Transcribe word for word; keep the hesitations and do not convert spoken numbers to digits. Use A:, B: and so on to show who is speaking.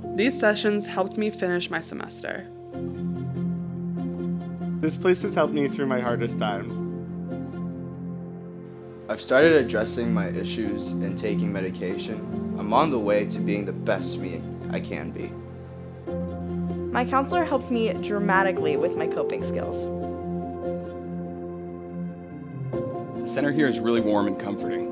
A: These sessions helped me finish my semester.
B: This place has helped me through my hardest times.
C: I've started addressing my issues and taking medication. I'm on the way to being the best me I can be.
D: My counselor helped me dramatically with my coping skills.
E: The center here is really warm and comforting.